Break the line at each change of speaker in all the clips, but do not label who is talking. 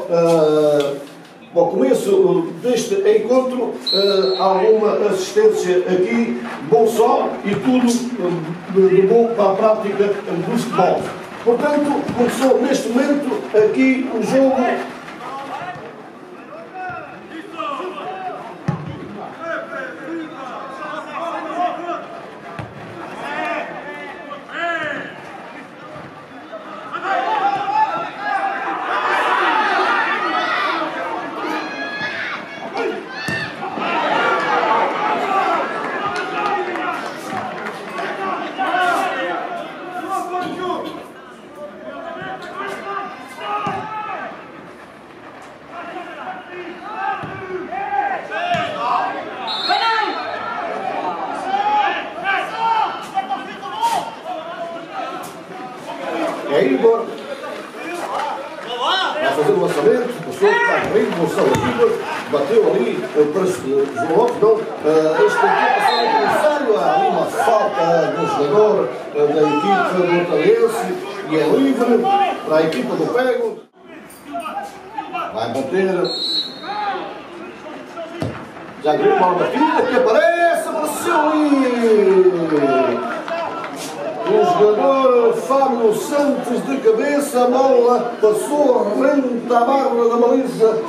ao começo deste encontro, alguma assistência aqui, bom sol e tudo de bom para a prática do futebol. Portanto, começou neste momento aqui o jogo. É Igor, vai fazer o lançamento, passou, está bem, Gonçalo Igor, bateu ali, não, este aqui passou no adversário, há ali uma falta do jogador da equipe do Montalense e é livre para a equipa do Pego, vai bater, já ganhou uma batida que aparece, apareceu ali! O jogador Fábio Santos de cabeça, a bola passou rente à barra da baliza.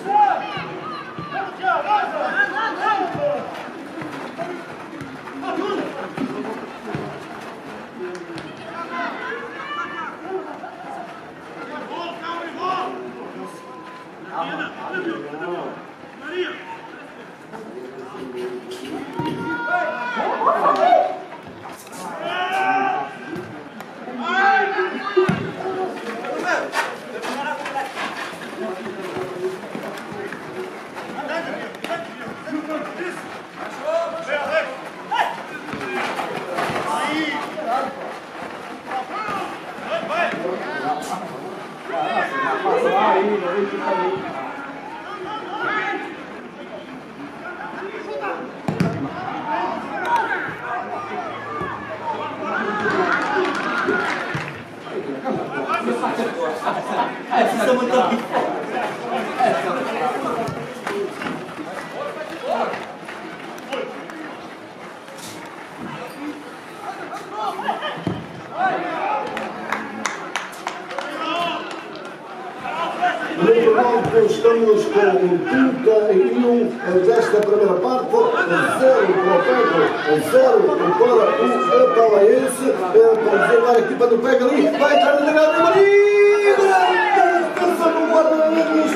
Estamos com 31 desta primeira parte, 0 para o Pego, 0 para o Atalaense, para dizer a equipa do Pego ali, vai entrar na grande Maria, defesa do guarda-redes,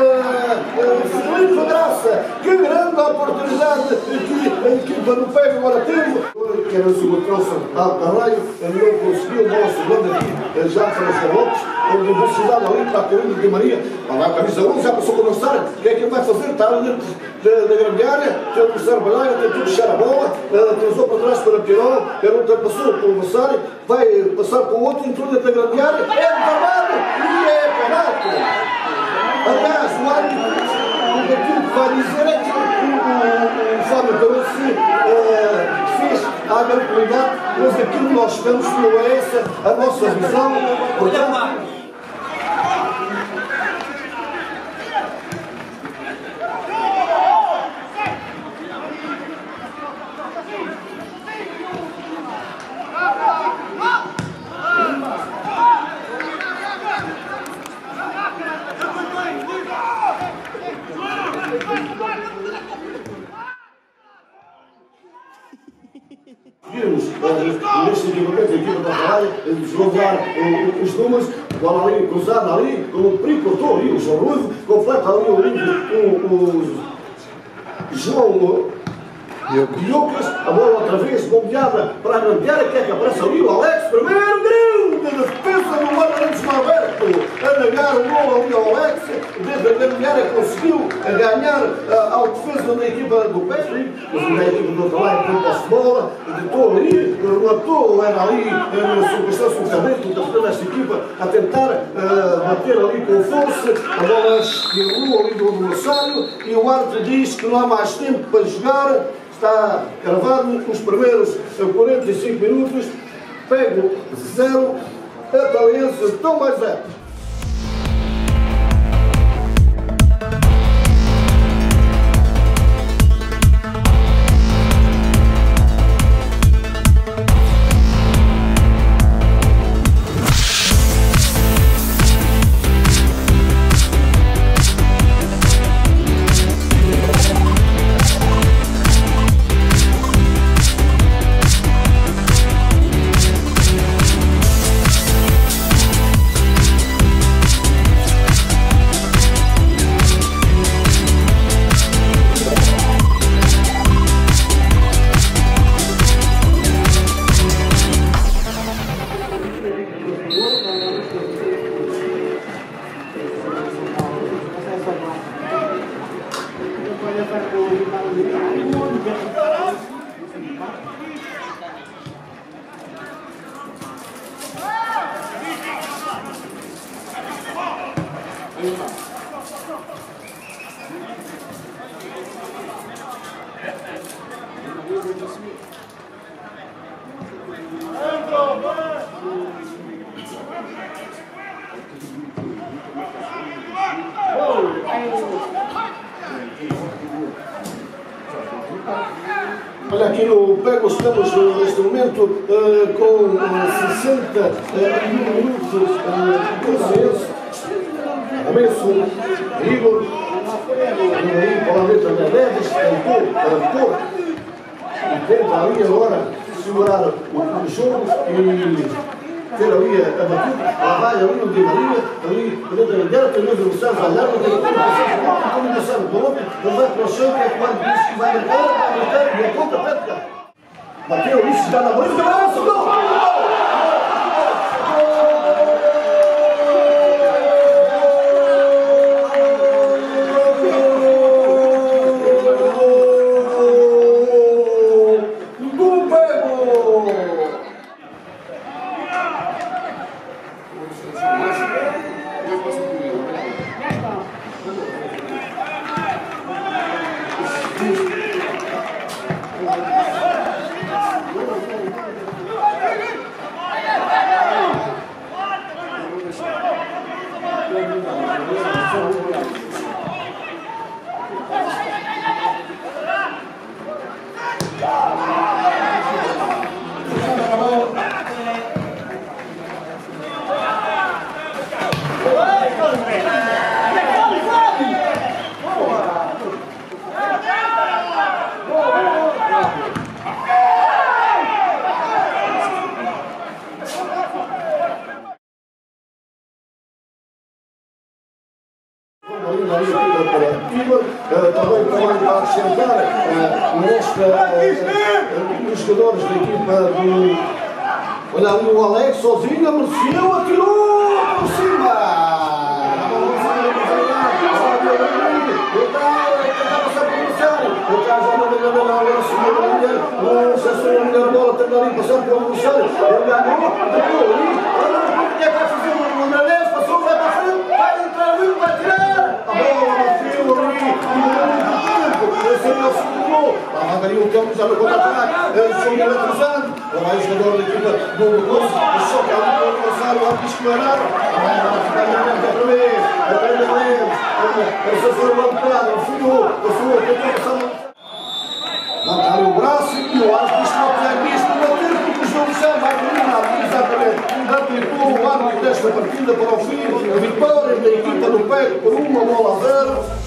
Felipe Graça, que grande oportunidade que a equipa do Pego agora teve. Que era o segundo trouxe ao Carvalho, não conseguiu, bola segunda aqui, já para os Lopes, com velocidade ali para a Corinthians de Maria, vai a camisa 11, já passou para lançar, o que é que ele vai fazer? Está ali dentro da grande área, tem o terceiro balheiro, tem que puxar a bola, cruzou para trás para Pirol, ele ultrapassou pelo adversário, vai passar para o outro, entrou dentro da grande área, é derramado e é penalti. Aliás, o árbitro, aquilo que vai dizer é que o Fábio Caroço fez a habilidade, mas aquilo que nós estamos não é essa a nossa visão. Portanto, neste equipamento, a equipa da Ferrari, deslocar os números, bola ali cruzada ali, com o Pri cortou ali, o João Ruivo, completa ali o João Lucas, a bola outra vez, bombeada para a grande área, que é que aparece ali o Alex, primeiro grande defesa do guarda-redes Alberto, a negar o gol ali ao Alex, desde a grande área conseguiu ganhar ao defesa da equipa do Petri, mas a equipa do outro lado foi posse de bola, tentou ali, matou, era ali, na circunstância, um cabrito, da frente desta equipa, a tentar bater ali com força, a bola esquerrou ali do adversário, e o árbitro diz que não há mais tempo para jogar. Está gravado os primeiros 45 minutos, Pego 0, Atalaense, tão mais 0. Olha, aqui no Pego estamos neste momento com 60 minutos de começo. Igor, para a letra da Neves, tentou para pôr e tenta ali agora segurar o jogo e ter ali a batida, lá vai ali no Di Maria, ali dentro da direita, no adversário vai lá, tem a combinação do outro, ele vai para o chão, que é que vai dizer que vai marcar, e a ponta perto. Bateu isso, já na bola, gol! Também para acrescentar os jogadores da equipa do... Olha ali o Alex sozinho, mereceu, atirou por cima! O cara já não ganhou na hora, subiu a mulher, se a melhor bola, tendo ali passando pelo adversário, ele ganhou, bateu ali, olha o que é que vai fazer o Andrés, passou, vai para frente, vai entrar ali, vai tirar, a bola bateu ali, esse é o segundo gol, lá vai o campo já no contra-ataque, ele foi eletrizando, agora aí o jogador da equipa do Gomes, o choque ali para o adversário, o arco escolar, vai ficar na frente outra vez, essa foi uma entrada, afiou, tentou passar. Levantar o braço e o árbitro diz que não tem visto bater porque o jogo já vai terminar. Exatamente. Aplicou o árbitro desta partida para o fim. Vitória da equipa do Pego por 1-0.